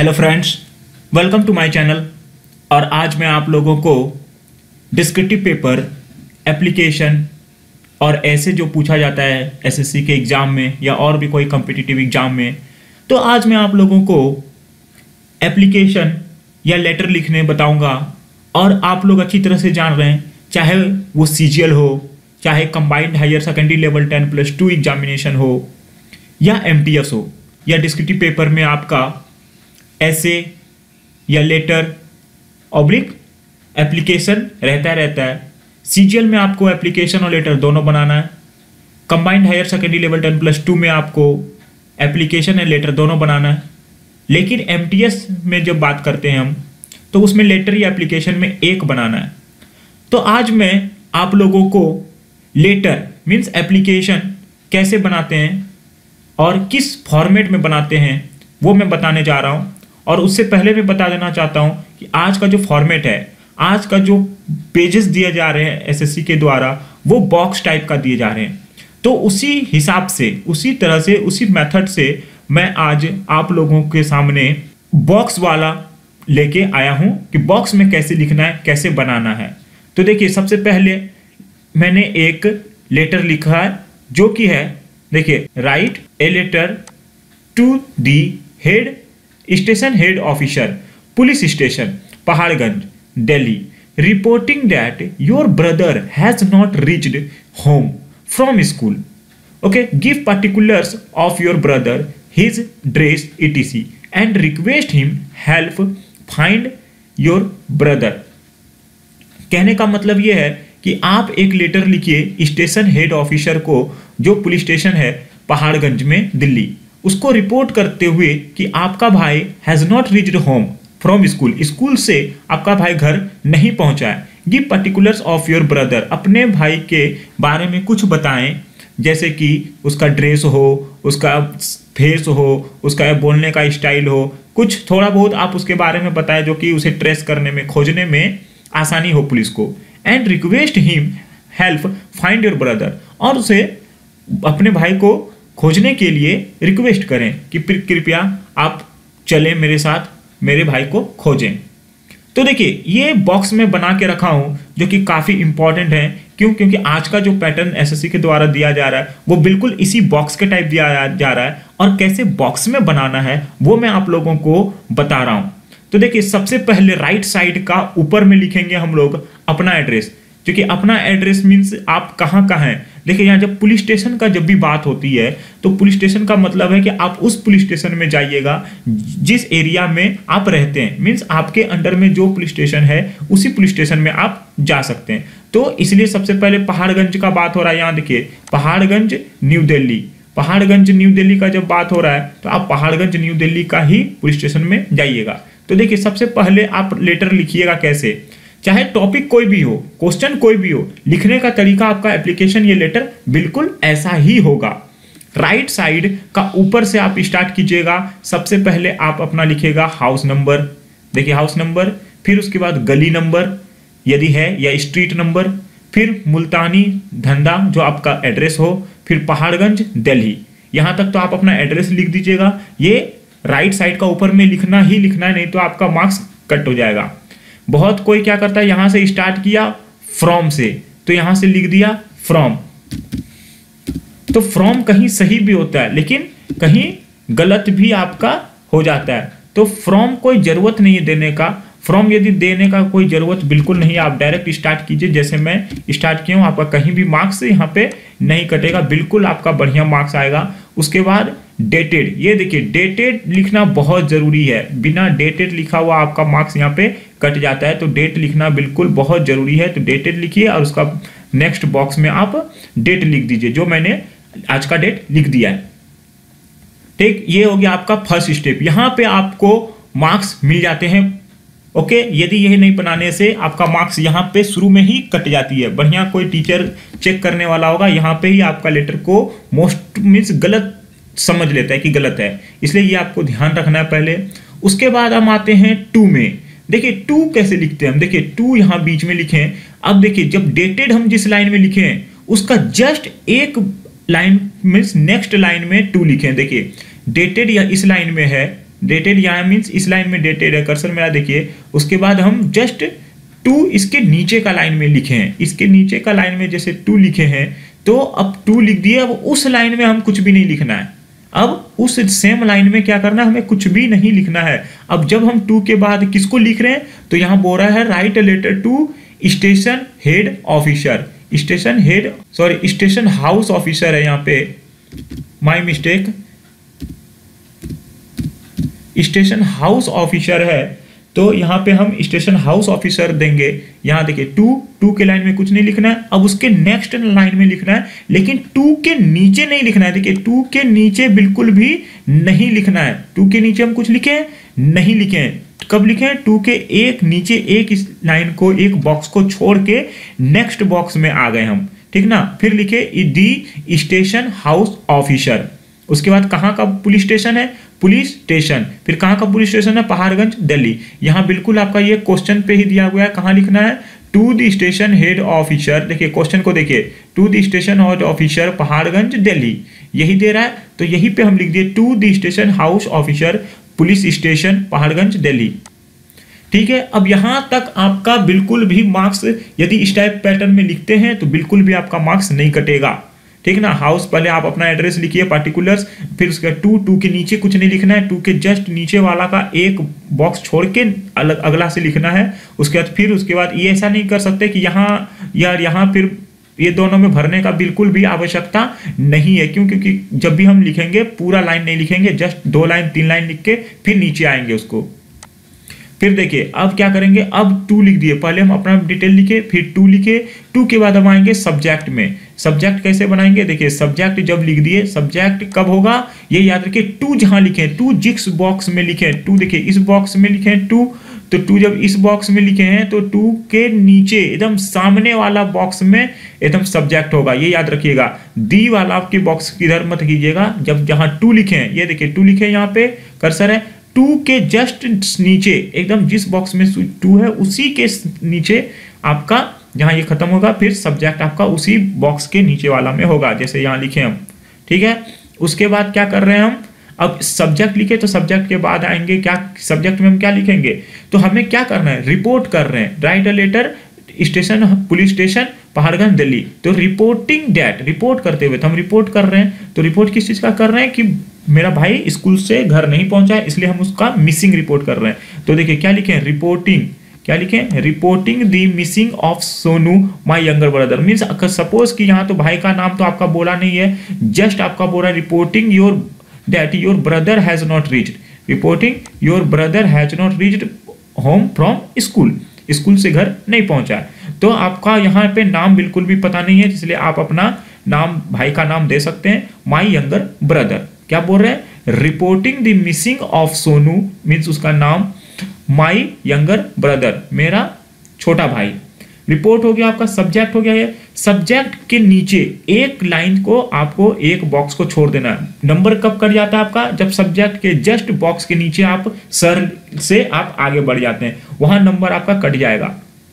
Hello friends, welcome to my channel. और आज मैं आप लोगों को डिस्क्रिप्टिव पेपर एप्लीकेशन और ऐसे जो पूछा जाता है एसएससी के एग्ज़ाम में या और भी कोई कॉम्पिटिटिव एग्ज़ाम में, तो आज मैं आप लोगों को एप्लीकेशन या लेटर लिखने बताऊंगा। और आप लोग अच्छी तरह से जान रहे हैं, चाहे वो सीजीएल हो, चाहे combined higher secondary level 10+2 examination हो या एमटीएस हो, या डिस्क्रिप्टिव पेपर में आपका ऐसे या लेटर ऑब्लिक एप्लीकेशन रहता है। सीजीएल में आपको एप्लीकेशन और लेटर दोनों बनाना है। कंबाइंड हायर सेकेंडरी लेवल 10+2 में आपको एप्लीकेशन और लेटर दोनों बनाना है। लेकिन एमटीएस में जब बात करते हैं हम, तो उसमें लेटर या एप्लीकेशन में एक बनाना है। तो आज मैं आप लोगों को लेटर मीन्स एप्लीकेशन कैसे बनाते हैं और किस फॉर्मेट में बनाते हैं वो मैं बताने जा रहा हूँ। और उससे पहले मैं बता देना चाहता हूँ कि आज का जो फॉर्मेट है, आज का जो पेजेस दिए जा रहे हैं एसएससी के द्वारा, वो बॉक्स टाइप का दिए जा रहे हैं। तो उसी हिसाब से, उसी तरह से, उसी मेथड से मैं आज आप लोगों के सामने बॉक्स वाला लेके आया हूँ कि बॉक्स में कैसे लिखना है, कैसे बनाना है। तो देखिए, सबसे पहले मैंने एक लेटर लिखा है जो कि है, देखिए, write a letter to the head station head officer police station Paharganj Delhi reporting that your brother has not reached home from school. Okay, give particulars of your brother, his dress etc and request him help find your brother. कहने का मतलब यह है कि आप एक letter लिखिए station head officer को, जो पुलिस स्टेशन है पहाड़गंज में दिल्ली, उसको रिपोर्ट करते हुए कि आपका भाई has not reached home from school, school से आपका भाई घर नहीं पहुंचा है। Give particulars of your brother, अपने भाई के बारे में कुछ बताएं, जैसे कि उसका ड्रेस हो, उसका फेस हो, उसका बोलने का स्टाइल हो, कुछ थोड़ा बहुत आप उसके बारे में बताएं जो कि उसे ट्रेस करने में, खोजने में आसानी हो पुलिस को। And request him help find your brother, और उसे अपने भाई को खोजने के लिए रिक्वेस्ट करें कि कृपया आप चलें मेरे साथ, मेरे भाई को खोजें। तो देखिए, ये बॉक्स में बना के रखा हूं जो कि काफ़ी इंपॉर्टेंट है। क्यों? क्योंकि आज का जो पैटर्न एसएससी के द्वारा दिया जा रहा है वो बिल्कुल इसी बॉक्स के टाइप दिया जा रहा है, और कैसे बॉक्स में बनाना है वो मैं आप लोगों को बता रहा हूं। तो देखिए, सबसे पहले राइट साइड का ऊपर में लिखेंगे हम लोग अपना एड्रेस, क्योंकि अपना एड्रेस मीन्स आप कहाँ हैं। देखिए, यहाँ जब पुलिस स्टेशन का जब भी बात होती है, तो पुलिस स्टेशन का मतलब है कि आप उस पुलिस स्टेशन में जाइएगा जिस एरिया में आप रहते हैं। मीन्स आपके अंडर में जो पुलिस स्टेशन है उसी पुलिस स्टेशन में आप जा सकते हैं। तो इसलिए सबसे पहले पहाड़गंज का बात हो रहा है। यहाँ देखिए, पहाड़गंज न्यू दिल्ली, पहाड़गंज न्यू दिल्ली का जब बात हो रहा है तो आप पहाड़गंज न्यू दिल्ली का ही पुलिस स्टेशन में जाइएगा। तो देखिए, सबसे पहले आप लेटर लिखिएगा कैसे, चाहे टॉपिक कोई भी हो, क्वेश्चन कोई भी हो, लिखने का तरीका आपका एप्लीकेशन ये लेटर बिल्कुल ऐसा ही होगा। राइट साइड का ऊपर से आप स्टार्ट कीजिएगा। सबसे पहले आप अपना लिखिएगा हाउस नंबर, देखिए हाउस नंबर, फिर उसके बाद गली नंबर यदि है या स्ट्रीट नंबर, फिर मुल्तानी धंधा जो आपका एड्रेस हो, फिर पहाड़गंज दिल्ली। यहां तक तो आप अपना एड्रेस लिख दीजिएगा। ये राइट साइड का ऊपर में लिखना ही लिखना है, नहीं तो आपका मार्क्स कट हो जाएगा। बहुत कोई क्या करता है, यहां से स्टार्ट किया फ्रॉम से, तो यहां से लिख दिया फ्रॉम। तो फ्रॉम कहीं सही भी होता है लेकिन कहीं गलत भी आपका हो जाता है। तो फ्रॉम कोई जरूरत नहीं है देने का। फ्रॉम यदि देने का कोई जरूरत बिल्कुल नहीं है, आप डायरेक्ट स्टार्ट कीजिए जैसे मैं स्टार्ट किया हूं। आपका कहीं भी मार्क्स यहाँ पे नहीं कटेगा, बिल्कुल आपका बढ़िया मार्क्स आएगा। उसके बाद डेटेड, ये देखिए डेटेड लिखना बहुत जरूरी है। बिना डेटेड लिखा हुआ आपका मार्क्स यहाँ पे कट जाता है, तो डेट लिखना बिल्कुल बहुत जरूरी है। तो डेटेड लिखिए और उसका नेक्स्ट बॉक्स में आप डेट लिख दीजिए, जो मैंने आज का डेट लिख दिया है। ठीक, ये हो गया आपका फर्स्ट स्टेप। यहाँ पे आपको मार्क्स मिल जाते हैं। ओके, यदि यही नहीं बनाने से आपका मार्क्स यहाँ पे शुरू में ही कट जाती है। बढ़िया कोई टीचर चेक करने वाला होगा, यहाँ पे ही आपका लेटर को मोस्ट मीन्स गलत समझ लेता है कि गलत है, इसलिए ये आपको ध्यान रखना है पहले। उसके बाद हम आते हैं टू में। देखिए टू कैसे लिखते हैं हम, देखिए टू यहाँ बीच में लिखें। अब देखिए, जब डेटेड हम जिस लाइन में लिखें उसका जस्ट एक लाइन मीन्स नेक्स्ट लाइन में टू लिखें। देखिए डेटेड या इस लाइन में है डेटेड यहाँ मीन्स इस लाइन में डेटेड है, कर्सर मेरा देखिए। उसके बाद हम जस्ट 2 इसके नीचे का लाइन में लिखे हैं, इसके नीचे का लाइन में जैसे 2 लिखे हैं तो अब 2 लिख दिए। अब उस लाइन में हम कुछ भी नहीं लिखना है, अब उस सेम लाइन में क्या करना है, हमें कुछ भी नहीं लिखना है। अब जब हम 2 के बाद किसको लिख रहे हैं तो यहाँ बोल रहा है write letter to station head officer, station house officer है यहाँ पे, my mistake, station house officer है। तो यहाँ पे हम स्टेशन हाउस ऑफिसर देंगे। यहाँ देखिए 2 के लाइन में कुछ नहीं लिखना है, अब उसके नेक्स्ट लाइन में लिखना है, लेकिन 2 के नीचे नहीं लिखना है। देखिए 2 के नीचे बिल्कुल भी नहीं लिखना है, 2 के नीचे हम कुछ लिखे हैं नहीं लिखे हैं। कब लिखे हैं, 2 के एक नीचे एक इस लाइन को, एक बॉक्स को छोड़ के नेक्स्ट बॉक्स में आ गए हम, ठीक ना। फिर लिखे दी स्टेशन हाउस ऑफिसर। उसके बाद कहाँ का पुलिस स्टेशन है, पुलिस स्टेशन। फिर कहाँ का पुलिस स्टेशन है, पहाड़गंज दिल्ली। यहाँ बिल्कुल आपका ये क्वेश्चन पे ही दिया हुआ है, कहाँ लिखना है, to the station head officer. देखिए क्वेश्चन को देखिए, to the station head officer Paharganj Delhi, यही दे रहा है। तो यहीं पे हम लिख दिए to the station house officer police station Paharganj Delhi, ठीक है। अब यहां तक आपका बिल्कुल भी मार्क्स, यदि इस टाइप पैटर्न में लिखते हैं तो बिल्कुल भी आपका मार्क्स नहीं कटेगा, ठीक ना। हाउस पहले आप अपना एड्रेस लिखिए, पार्टिकुलर्स, फिर उसके 2 के नीचे कुछ नहीं लिखना है, 2 के जस्ट नीचे वाला का एक बॉक्स छोड़ के अलग अगला से लिखना है। उसके बाद ये ऐसा नहीं कर सकते कि यहाँ फिर ये दोनों में भरने का बिल्कुल भी आवश्यकता नहीं है। क्यों, क्योंकि जब भी हम लिखेंगे पूरा लाइन नहीं लिखेंगे, जस्ट 2 लाइन 3 लाइन लिख के फिर नीचे आएंगे उसको। फिर देखिए अब क्या करेंगे, अब 2 लिख दिए, पहले हम अपना डिटेल लिखे, फिर 2 लिखे। 2 के बाद हम आएंगे सब्जेक्ट में। सब्जेक्ट कैसे बनाएंगे, देखिए सब्जेक्ट जब लिख दिए, सब्जेक्ट कब होगा ये याद रखिए, 2 जहां लिखे, 2 जिस बॉक्स में लिखे, 2 देखिए इस बॉक्स में लिखे 2, तो 2 जब इस बॉक्स में लिखे हैं तो 2 के नीचे एकदम सामने वाला बॉक्स में एकदम सब्जेक्ट होगा, ये याद रखिएगा। दी वाला आपके बॉक्स किधर मत कीजिएगा, जब जहां 2 लिखे हैं, ये देखिए 2 लिखे यहाँ पे कर्सर है, 2 के जस्ट नीचे एकदम जिस बॉक्स में 2 है उसी के नीचे आपका जहां ये खत्म होगा, फिर सब्जेक्ट आपका उसी बॉक्स के नीचे वाला में होगा, जैसे यहाँ लिखे हम, ठीक है। उसके बाद क्या कर रहे हैं हम, अब सब्जेक्ट लिखे तो सब्जेक्ट के बाद आएंगे क्या, सब्जेक्ट में हम क्या लिखेंगे, तो हमें क्या करना है, रिपोर्ट कर रहे हैं, write a letter station police station Paharganj Delhi. तो रिपोर्टिंग डेट, रिपोर्ट करते हुए तो हम रिपोर्ट कर रहे हैं, तो रिपोर्ट किस चीज का कर रहे हैं कि मेरा भाई स्कूल से घर नहीं पहुंचा है, इसलिए हम उसका मिसिंग रिपोर्ट कर रहे हैं। तो देखिए क्या लिखे हैं, रिपोर्टिंग, क्या लिखे, reporting the missing of Sonu my younger brother. Means suppose कि यहाँ तो भाई का नाम तो आपका बोला नहीं है, जस्ट आपका बोला reporting your that your brother has not reached, reporting your brother has not reached home from school, school से घर नहीं पहुंचा। तो आपका यहाँ पे नाम बिल्कुल भी पता नहीं है, इसलिए आप अपना नाम, भाई का नाम दे सकते हैं, माय यंगर ब्रदर। क्या बोल रहे हैं, reporting the missing of Sonu, means उसका नाम माय यंगर ब्रदर, मेरा छोटा भाई। रिपोर्ट हो गया आपका, सब्जेक्ट हो गया। ये सब्जेक्ट के नीचे एक लाइन को आपको एक बॉक्स को छोड़ देना है। नंबर कब कट जाता है आपका, जब सब्जेक्ट के जस्ट बॉक्स के नीचे आप सर से आप आगे बढ़ जाते हैं, वहां नंबर आपका कट जाएगा।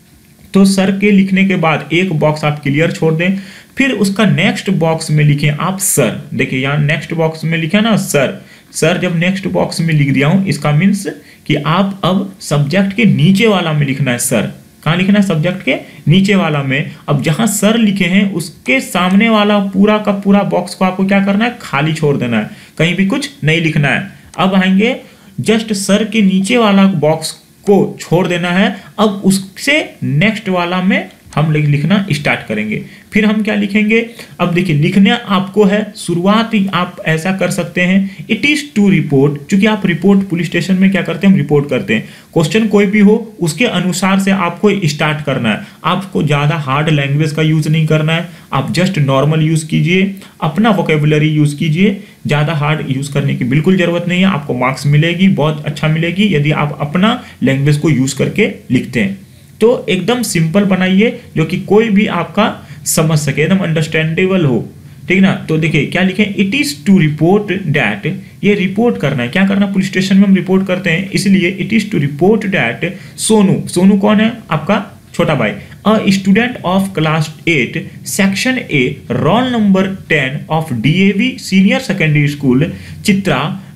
तो सर के लिखने के बाद एक बॉक्स आप क्लियर छोड़ दें, फिर उसका नेक्स्ट बॉक्स में लिखें आप सर। देखिए यहाँ नेक्स्ट बॉक्स में लिखा ना सर, सर जब नेक्स्ट बॉक्स में लिख दिया हूं, इसका मीन्स कि आप अब सब्जेक्ट के नीचे वाला में लिखना है सर। कहाँ लिखना है, सब्जेक्ट के नीचे वाला में। अब जहां सर लिखे हैं उसके सामने वाला पूरा का पूरा बॉक्स को आपको क्या करना है, खाली छोड़ देना है, कहीं भी कुछ नहीं लिखना है। अब आएंगे जस्ट सर के नीचे वाला बॉक्स को छोड़ देना है, अब उससे नेक्स्ट वाला में हम लिखना स्टार्ट करेंगे। फिर हम क्या लिखेंगे, अब देखिए लिखना आपको है, शुरुआत ही आप ऐसा कर सकते हैं, इट इज टू रिपोर्ट, क्योंकि आप रिपोर्ट पुलिस स्टेशन में क्या करते हैं, हम रिपोर्ट करते हैं। क्वेश्चन कोई भी हो उसके अनुसार से आपको स्टार्ट करना है, आपको ज्यादा हार्ड लैंग्वेज का यूज नहीं करना है, आप जस्ट नॉर्मल यूज कीजिए, अपना वोकेबुलरी यूज कीजिए, ज्यादा हार्ड यूज करने की बिल्कुल जरूरत नहीं है। आपको मार्क्स मिलेगी, बहुत अच्छा मिलेगी यदि आप अपना लैंग्वेज को यूज करके लिखते हैं। तो एकदम सिंपल बनाइए जो कि कोई भी आपका समझ सके, एकदम अंडरस्टैंडेबल हो, ठीक ना। तो देखिए क्या लिखे, it is to report that, ये रिपोर्ट करना है, क्या करना, पुलिस स्टेशन में हम रिपोर्ट करते हैं, इसलिए it is to report that Sonu, Sonu कौन है, आपका छोटा भाई, a student of class 8 section A roll number 10 of DAV senior secondary school Chitra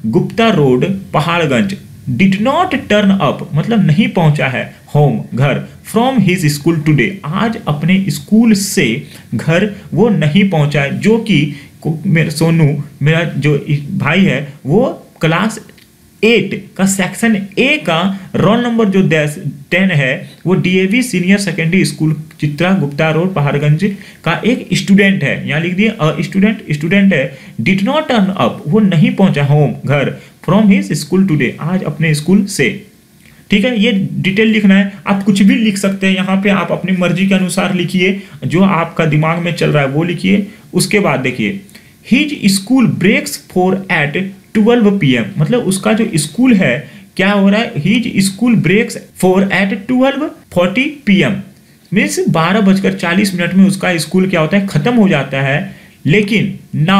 Gupta road Paharganj did not turn up, मतलब नहीं पहुंचा है होम घर, फ्रॉम हिज स्कूल टुडे, आज अपने स्कूल से घर वो नहीं पहुंचा है, जो कि मेरा सोनू मेरा जो भाई है वो क्लास 8 का सेक्शन ए का रोल नंबर जो 10 है वो DAV senior secondary school Chitra Gupta road Paharganj का एक स्टूडेंट है। यहाँ लिख दिए स्टूडेंट है, डिड नॉट टर्न अप, वो नहीं पहुंचा होम घर, फ्रॉम हिज स्कूल टुडे, आज अपने स्कूल से। ठीक है, ये डिटेल लिखना है, आप कुछ भी लिख सकते हैं यहाँ पे, आप अपनी मर्जी के अनुसार लिखिए, जो आपका दिमाग में चल रहा है वो लिखिए। उसके बाद देखिए his school breaks for at 12 PM, मतलब उसका जो स्कूल है क्या हो रहा है, his school breaks for at 12:40 PM, means 12:40 में उसका स्कूल क्या होता है, खत्म हो जाता है। लेकिन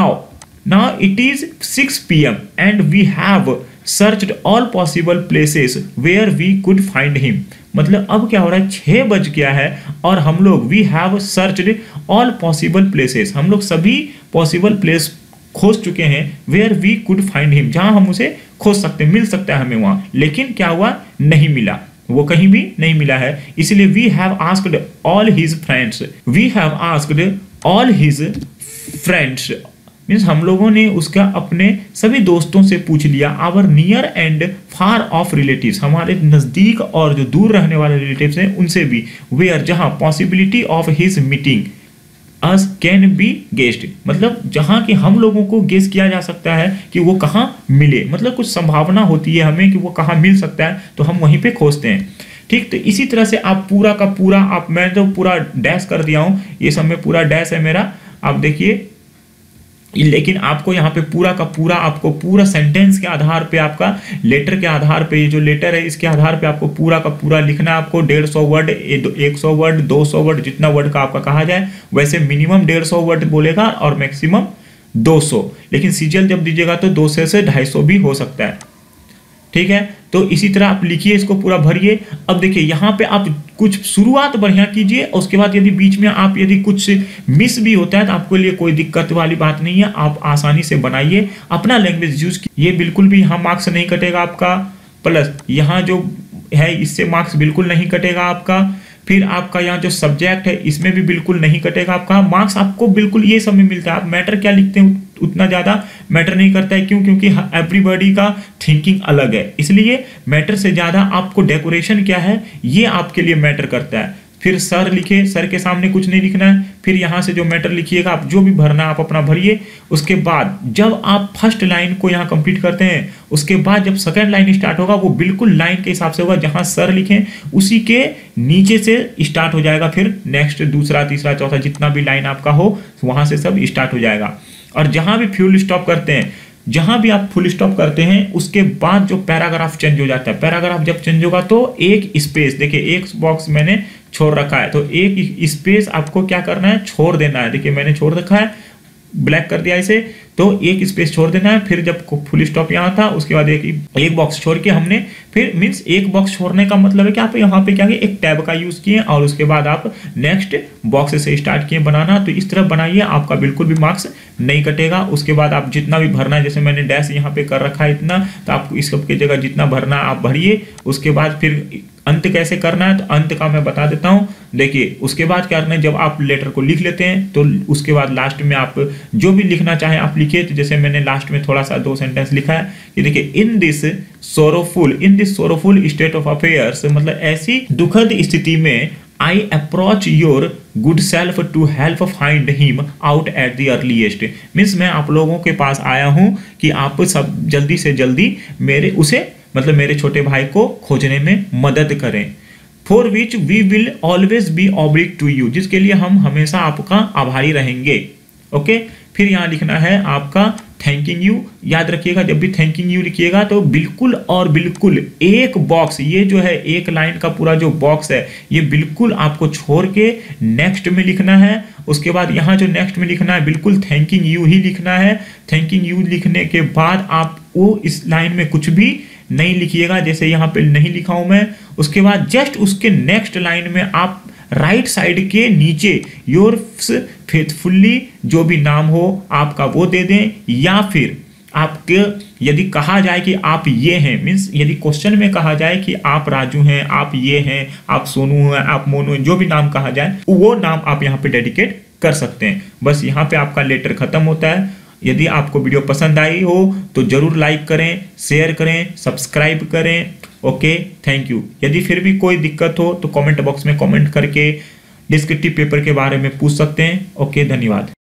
now it is 6 PM and we have searched all possible places where we could find him, मतलब अब क्या हो रहा है, 6 बज गया है और हम लोग we have searched all possible places, हम लोग सभी पॉसिबल प्लेस खोज चुके हैं, where we could find him, जहां हम उसे खोज सकते, मिल सकता है हमें वहां, लेकिन क्या हुआ, नहीं मिला, वो कहीं भी नहीं मिला है। इसलिए we have asked all his friends, we have asked all his friends, means हम लोगों ने उसका अपने सभी दोस्तों से पूछ लिया, our near and far of relatives, हमारे नजदीक और जो दूर रहने वाले रिलेटिव्स हैं उनसे भी, वेयर जहां possibility of his meeting us can be guessed, मतलब जहां कि हम लोगों को गेस किया जा सकता है कि वो कहाँ मिले, मतलब कुछ संभावना होती है हमें कि वो कहाँ मिल सकता है, तो हम वहीं पे खोजते हैं। ठीक, तो इसी तरह से आप पूरा का पूरा आप, मैं तो पूरा डैश कर दिया हूं, ये सब में पूरा डैश है मेरा, आप देखिए, लेकिन आपको यहाँ पे पूरा का पूरा, आपको पूरा सेंटेंस के आधार पे, आपका लेटर के आधार पे, ये जो लेटर है इसके आधार पे आपको पूरा का पूरा लिखना है। आपको 150 वर्ड, 100 वर्ड, 200 वर्ड, जितना वर्ड का आपका कहा जाए, वैसे मिनिमम 150 वर्ड बोलेगा और मैक्सिमम 200, लेकिन सीजीएल जब दीजिएगा तो 200 से 250 भी हो सकता है। ठीक है, तो इसी तरह आप लिखिए, इसको पूरा भरिए। अब देखिए यहाँ पे आप कुछ शुरुआत बढ़िया कीजिए, उसके बाद यदि बीच में आप यदि कुछ मिस भी होता है तो आपके लिए कोई दिक्कत वाली बात नहीं है, आप आसानी से बनाइए, अपना लैंग्वेज यूज कीजिए, ये बिल्कुल भी यहाँ मार्क्स नहीं कटेगा आपका, प्लस यहाँ जो है इससे मार्क्स बिल्कुल नहीं कटेगा आपका, फिर आपका यहाँ जो सब्जेक्ट है इसमें भी बिल्कुल नहीं कटेगा आपका मार्क्स, आपको बिल्कुल ये सब में मिलता है। आप मैटर क्या लिखते हैं उतना ज़्यादा मैटर नहीं करता है, क्यों, क्योंकि एवरीबॉडी का थिंकिंग अलग है, इसलिए मैटर से ज़्यादा आपको डेकोरेशन क्या है ये आपके लिए मैटर करता है। फिर सर लिखे, सर के सामने कुछ नहीं लिखना है, फिर यहाँ से जो मैटर लिखिएगा आप जो भी भरना आप अपना भरिए। उसके बाद जब आप फर्स्ट लाइन को यहाँ कंप्लीट करते हैं, उसके बाद जब सेकंड लाइन स्टार्ट होगा वो बिल्कुल लाइन के हिसाब से होगा, जहाँ सर लिखें उसी के नीचे से स्टार्ट हो जाएगा, फिर नेक्स्ट दूसरा तीसरा चौथा जितना भी लाइन आपका हो वहाँ से सब स्टार्ट हो जाएगा। और जहाँ भी फुल स्टॉप करते हैं, जहां भी आप फुल स्टॉप करते हैं उसके बाद जो पैराग्राफ चेंज हो जाता है, पैराग्राफ जब चेंज होगा तो एक स्पेस, देखिए एक बॉक्स मैंने छोड़ रखा है, तो एक स्पेस आपको क्या करना है, छोड़ देना है। देखिए मैंने छोड़ रखा है, ब्लैक कर दिया इसे, तो एक स्पेस छोड़ देना है। फिर जब फुल स्टॉप यहाँ था उसके बाद एक बॉक्स छोड़ के हमने फिर मीन्स एक बॉक्स छोड़ने का मतलब है कि आप यहाँ पे क्या किए, एक टैब का यूज किए और उसके बाद आप नेक्स्ट बॉक्स से स्टार्ट किए बनाना। तो इस तरह बनाइए, आपका बिल्कुल भी मार्क्स नहीं कटेगा। उसके बाद आप जितना भी भरना है, जैसे मैंने डैश यहाँ पे कर रखा है इतना, तो आपको इस सब की जगह जितना भरना आप भरिए। उसके बाद फिर अंत कैसे करना है, तो अंत का मैं बता देता हूँ। देखिए उसके बाद क्या करना है, जब आप लेटर को लिख लेते हैं तो उसके बाद लास्ट में आप जो भी लिखना चाहें आप लिखिए। तो जैसे मैंने लास्ट में थोड़ा सा 2 सेंटेंस लिखा है कि देखिए in this sorrowful state of affairs, मतलब ऐसी दुखद स्थिति में I approach your good self to help find him out at the earliest, means मैं आप लोगों के पास आया हूं कि आप सब जल्दी से जल्दी मेरे छोटे भाई को खोजने में मदद करें। For which we will always be obliged to you, जिसके लिए हम हमेशा आपका आभारी रहेंगे। ओके, फिर यहाँ लिखना है आपका थैंकिंग यू। याद रखिएगा जब भी थैंकिंग यू लिखिएगा तो बिल्कुल और बिल्कुल एक बॉक्स, ये जो है एक लाइन का पूरा जो बॉक्स है ये बिल्कुल आपको छोड़ के नेक्स्ट में लिखना है। उसके बाद यहाँ जो नेक्स्ट में लिखना है बिल्कुल थैंकिंग यू ही लिखना है। थैंकिंग यू लिखने के बाद आप वो इस लाइन में कुछ भी नहीं लिखिएगा, जैसे यहाँ पे नहीं लिखा हूं मैं। उसके बाद जस्ट उसके नेक्स्ट लाइन में आप राइट साइड के नीचे योर्स फेथफुल्ली जो भी नाम हो आपका वो दे दें, या फिर आपके यदि कहा जाए कि आप ये हैं, मीन्स यदि क्वेश्चन में कहा जाए कि आप राजू हैं, आप ये हैं, आप सोनू हैं, आप मोनू हैं, जो भी नाम कहा जाए वो नाम आप यहाँ पे डेडिकेट कर सकते हैं। बस यहाँ पे आपका लेटर खत्म होता है। यदि आपको वीडियो पसंद आई हो तो जरूर लाइक करें, शेयर करें, सब्सक्राइब करें। Okay, thank you. यदि फिर भी कोई दिक्कत हो तो कमेंट बॉक्स में कमेंट करके डिस्क्रिप्टिव पेपर के बारे में पूछ सकते हैं। ओके, धन्यवाद।